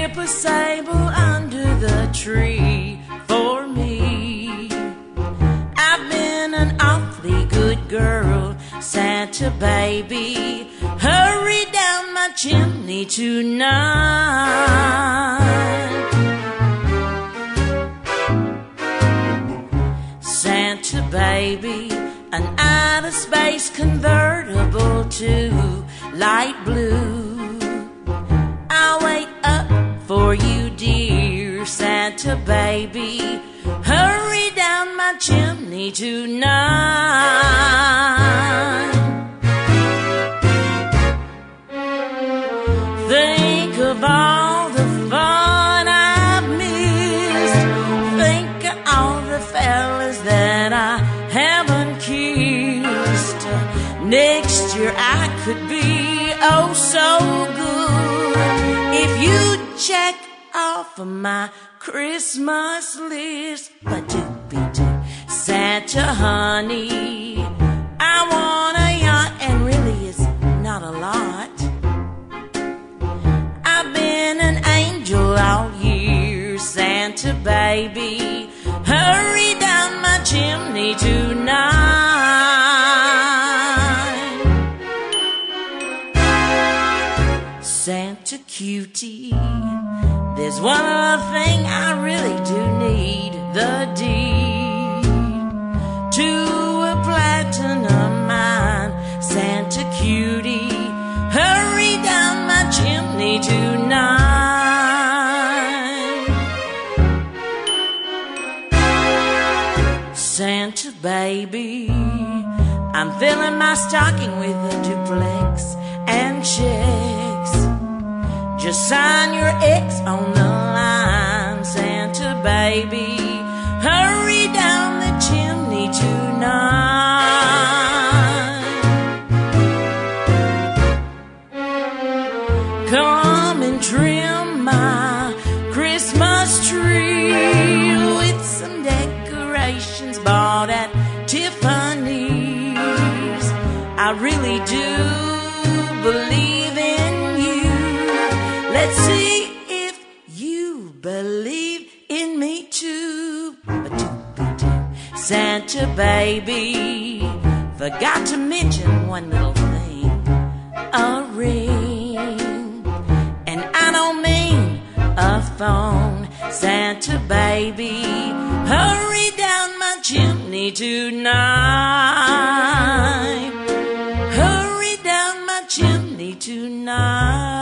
slip a sable under the tree for me. I've been an awfully good girl, Santa baby. Hurry down my chimney tonight. Santa baby, an outer space convertible to light blue. I'll wait up for you, dear Santa baby. Hurry down my chimney tonight. Think of all the fun I've missed. Think of all the fellas that I haven't kissed. Next year I could be oh so good if you'd check off of my Christmas list. But doopy-doo, Santa honey, I want a yacht, and really it's not a lot. I've been an angel all year, Santa baby. Hurry down my chimney tonight. Santa cutie, there's one other thing I really do need, the deed to a platinum mine. Santa cutie, hurry down my chimney tonight. Santa baby, I'm filling my stocking with a duplex and checks. Just sign your X on the line, Santa baby. Hurry down the chimney tonight. Come and trim my Christmas tree with some decorations bought at Tiffany's. I really do believe in you. Let's see if you believe in me too. Santa baby, forgot to mention one little thing, a ring. And I don't mean a phone, Santa baby. Hurry down my chimney tonight. Hurry down my chimney tonight.